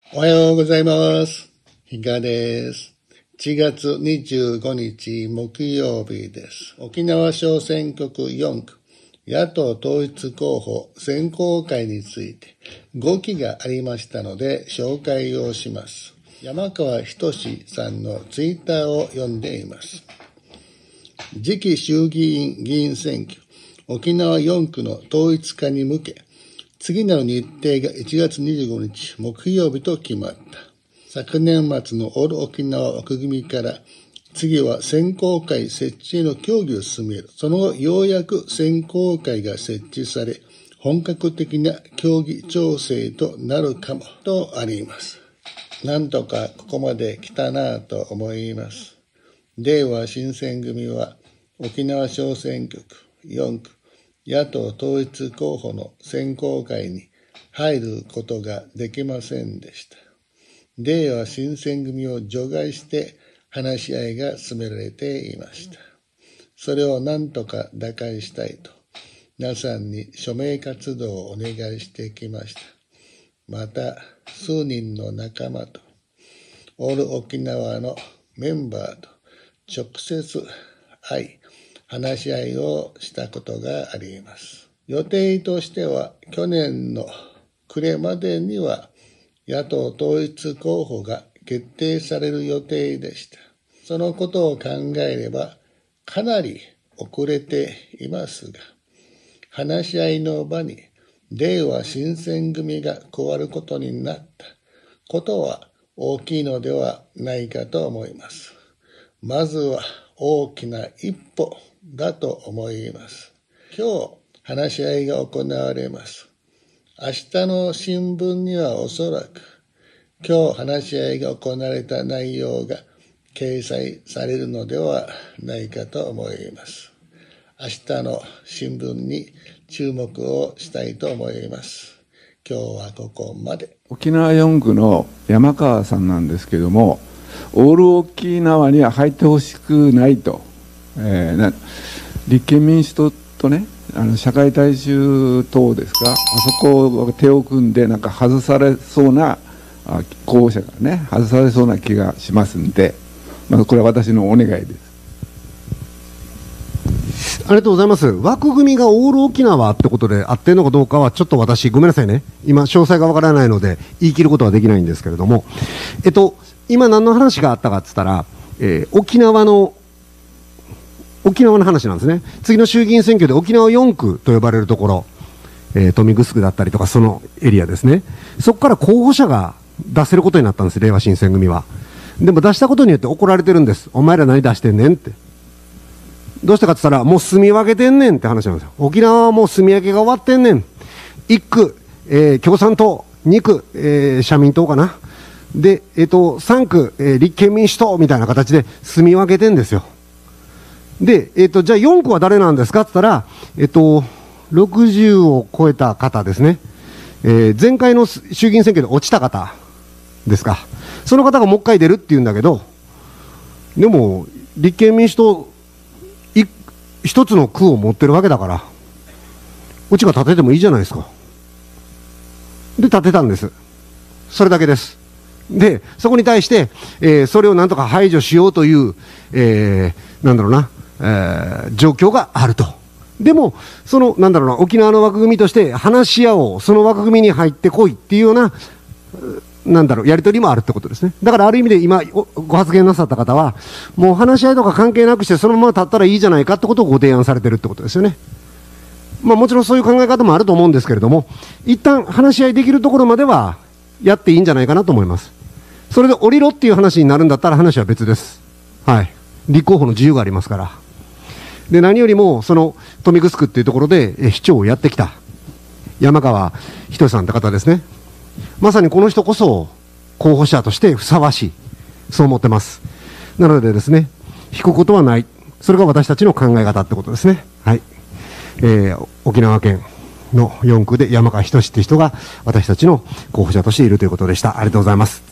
おはようございます。比嘉です。1月25日木曜日です。沖縄小選挙区4区野党統一候補選考会について動きがありましたので紹介をします。山川仁さんのツイッターを読んでいます。次期衆議院議員選挙沖縄4区の統一化に向け次なる日程が1月25日木曜日と決まった。昨年末のオール沖縄枠組みから次は選考会設置への協議を進める。その後ようやく選考会が設置され本格的な協議調整となるかもとあります。なんとかここまで来たなぁと思います。令和新選組は沖縄小選挙区4区野党統一候補の選考会に入ることができませんでした。令和新選組を除外して話し合いが進められていました。それを何とか打開したいと皆さんに署名活動をお願いしてきました。また数人の仲間とオール沖縄のメンバーと直接会い話し合いをしたことがあります。予定としては去年の暮れまでには野党統一候補が決定される予定でした。そのことを考えればかなり遅れていますが、話し合いの場に令和新選組が加わることになったことは大きいのではないかと思います。まずは大きな一歩だと思います。今日話し合いが行われます。明日の新聞にはおそらく今日話し合いが行われた内容が掲載されるのではないかと思います。明日の新聞に注目をしたいと思います。今日はここまで。 沖縄4区の山川さんなんですけども、オール沖縄には入ってほしくないと、立憲民主党とね、社会大衆党ですか、あそこを手を組んでなんか外されそうな候補者がね外されそうな気がしますんで、これは私のお願いです。 ありがとうございます。枠組みがオール沖縄ってことで合ってるのかどうかはちょっと私ごめんなさいね、今詳細がわからないので言い切ることはできないんですけれども、今何の話があったかって言ったら、沖縄の話なんですね。次の衆議院選挙で沖縄4区と呼ばれるところ、豊見城だったりとかそのエリアですね、そこから候補者が出せることになったんです、令和新選組は。でも出したことによって怒られてるんです。お前ら何出してんねんって。どうしたかって言ったら、もう住み分けてんねんって話なんですよ。沖縄はもう住み分けが終わってんねん。1区、共産党、2区、社民党かな。で、3区、立憲民主党みたいな形で住み分けてんですよ。で、じゃあ4区は誰なんですかって言ったら、60を超えた方ですね。前回の衆議院選挙で落ちた方ですか。その方がもう一回出るって言うんだけど、でも、立憲民主党、一つの区を持ってるわけだから、うちが立ててもいいじゃないですか。で、立てたんです。それだけです。で、そこに対して、それをなんとか排除しようという、状況があると。でも、沖縄の枠組みとして話し合おう、その枠組みに入ってこいっていうような、やり取りもあるってことですね。だからある意味で今、ご発言なさった方は、もう話し合いとか関係なくして、そのまま立ったらいいじゃないかってことをご提案されてるってことですよね。もちろんそういう考え方もあると思うんですけれども、一旦話し合いできるところまではやっていいんじゃないかなと思います。それで降りろっていう話になるんだったら話は別です。はい。立候補の自由がありますから。で、何よりも、豊見城っていうところで市長をやってきた山川仁さんって方ですね。まさにこの人こそ候補者としてふさわしい。そう思ってます。なのでですね、引くことはない。それが私たちの考え方ってことですね。はい。沖縄県の4区で山川仁って人が私たちの候補者としているということでした。ありがとうございます。